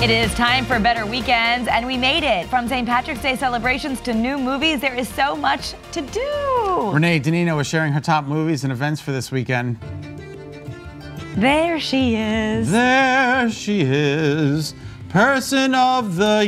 It is time for better weekends, and we made it. From St. Patrick's Day celebrations to new movies, there is so much to do. Renee DiNino is sharing her top movies and events for this weekend. There she is. There she is, Person of the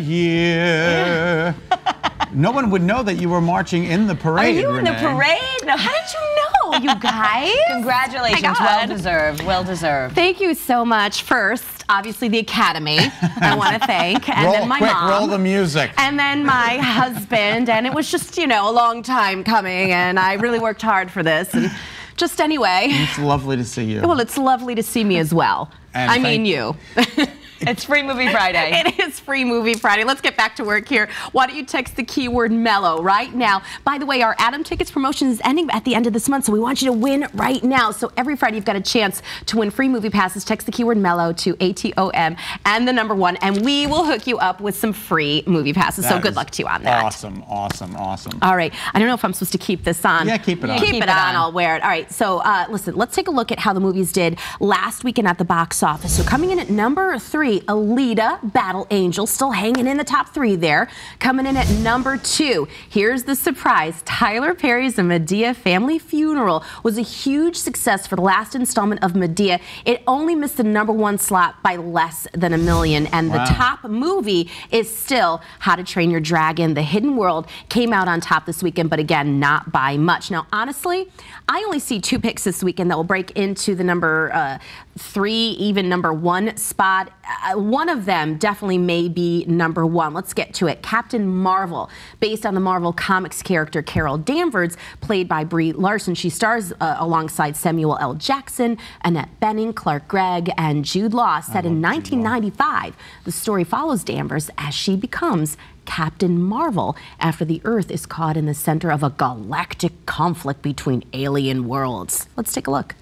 Year. No one would know that you were marching in the parade, Are you Renee. in the parade? No, how did you know, you guys? Congratulations, well deserved, well deserved. Thank you so much. First, obviously the Academy, I want to thank, and then my mom. Roll the music. And then my husband, and it was just, you know, a long time coming, and I really worked hard for this, and just anyway. It's lovely to see you. Well, it's lovely to see me as well. And I mean you. It's Free Movie Friday. It is Free Movie Friday. Let's get back to work here. Why don't you text the keyword mellow right now? By the way, our Adam Tickets promotion is ending at the end of this month, so we want you to win right now. So every Friday you've got a chance to win free movie passes. Text the keyword mellow to ATOM and the number 1, and we will hook you up with some free movie passes. So good luck to you on that. Awesome, awesome, awesome. All right. I don't know if I'm supposed to keep this on. Yeah, keep it on. Keep it on. I'll wear it. All right. So listen, let's take a look at how the movies did last weekend at the box office. So coming in at number 3, Alita, Battle Angel, still hanging in the top 3 there. Coming in at number 2, here's the surprise. Tyler Perry's A Madea Family Funeral was a huge success for the last installment of Madea. It only missed the number 1 slot by less than $1 million. And the top movie is still How to Train Your Dragon. The Hidden World came out on top this weekend, but again, not by much. Now, honestly, I only see 2 picks this weekend that will break into the number 3, even number 1 spot. One of them definitely may be number 1. Let's get to it. Captain Marvel, based on the Marvel Comics character Carol Danvers, played by Brie Larson. She stars alongside Samuel L. Jackson, Annette Bening, Clark Gregg, and Jude Law. Set in 1995, the story follows Danvers as she becomes Captain Marvel after the Earth is caught in the center of a galactic conflict between alien worlds. Let's take a look.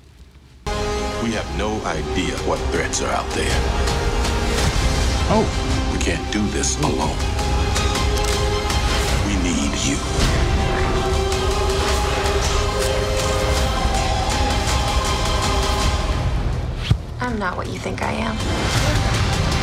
We have no idea what threats are out there. Oh. We can't do this alone. We need you. I'm not what you think I am.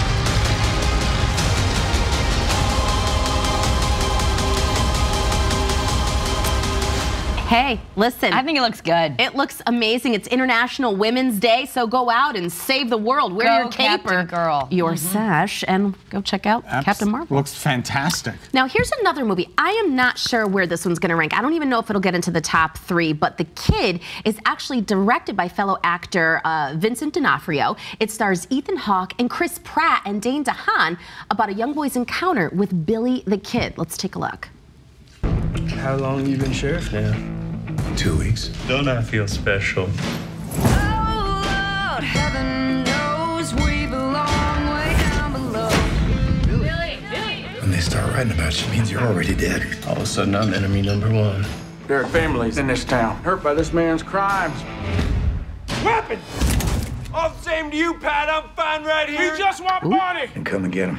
Hey, listen. I think it looks good. It looks amazing. It's International Women's Day, so go out and save the world. Wear your cape or girl. Your sash and go check out Captain Marvel. Looks fantastic. Now, here's another movie. I am not sure where this one's going to rank. I don't even know if it'll get into the top 3, but The Kid is actually directed by fellow actor Vincent D'Onofrio. It stars Ethan Hawke and Chris Pratt and Dane DeHaan about a young boy's encounter with Billy the Kid. Let's take a look. How long you been sheriff now? 2 weeks. Don't I feel special? Oh, Lord, heaven knows we belong way down below. When they start writing about you, it means you're already dead. All of a sudden, I'm enemy number 1. There are families in this town hurt by this man's crimes. Weapon! All the same to you, Pat. I'm fine right here. We just want money. And come and get him.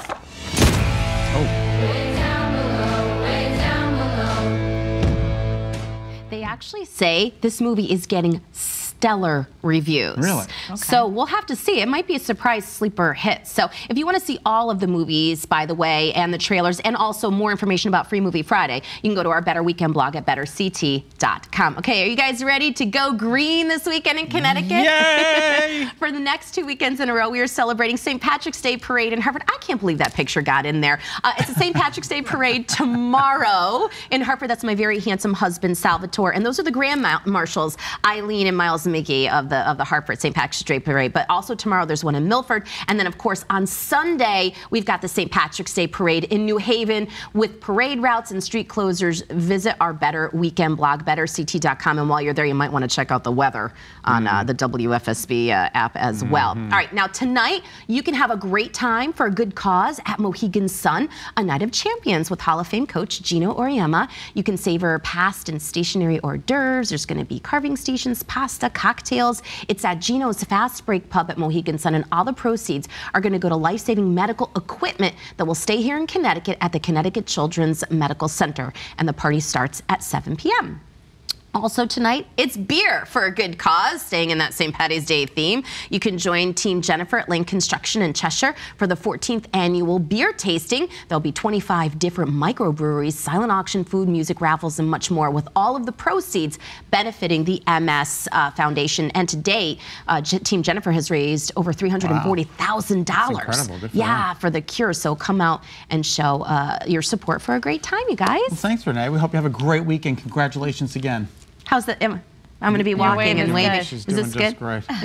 They actually say this movie is getting stellar reviews. Really? Okay. So we'll have to see. It might be a surprise sleeper hit. So if you want to see all of the movies, by the way, and the trailers, and also more information about Free Movie Friday, you can go to our Better Weekend blog at betterct.com. Okay, are you guys ready to go green this weekend in Connecticut? Yay! For the next 2 weekends in a row, we are celebrating St. Patrick's Day Parade in Hartford. I can't believe that picture got in there. It's the St. Patrick's Day Parade tomorrow in Hartford. That's my very handsome husband, Salvatore. And those are the Grand Marshals, Eileen and Miles Mickey of the Hartford St. Patrick's Day Parade. But also tomorrow there's one in Milford. And then, of course, on Sunday, we've got the St. Patrick's Day Parade in New Haven with parade routes and street closures. Visit our Better Weekend blog, betterct.com. And while you're there, you might want to check out the weather on the WFSB app as well. All right, now tonight, you can have a great time for a good cause at Mohegan Sun, a night of champions with Hall of Fame coach Gino Auriemma. You can savor past and stationary hors d'oeuvres. There's going to be carving stations, pasta, cocktails. It's at Gino's Fast Break Pub at Mohegan Sun, and all the proceeds are going to go to life-saving medical equipment that will stay here in Connecticut at the Connecticut Children's Medical Center. And the party starts at 7 p.m. Also tonight, it's beer for a good cause, staying in that St. Paddy's Day theme. You can join Team Jennifer at Lane Construction in Cheshire for the 14th annual beer tasting. There'll be 25 different microbreweries, silent auction, food, music, raffles, and much more, with all of the proceeds benefiting the MS Foundation. And to date, Team Jennifer has raised over $340,000. That's incredible. Good for them. For the cure. So come out and show your support for a great time, you guys. Well, thanks, Renee. We hope you have a great weekend. Congratulations again. How's that? I'm going to be walking and waving. She's Is doing this just good? great.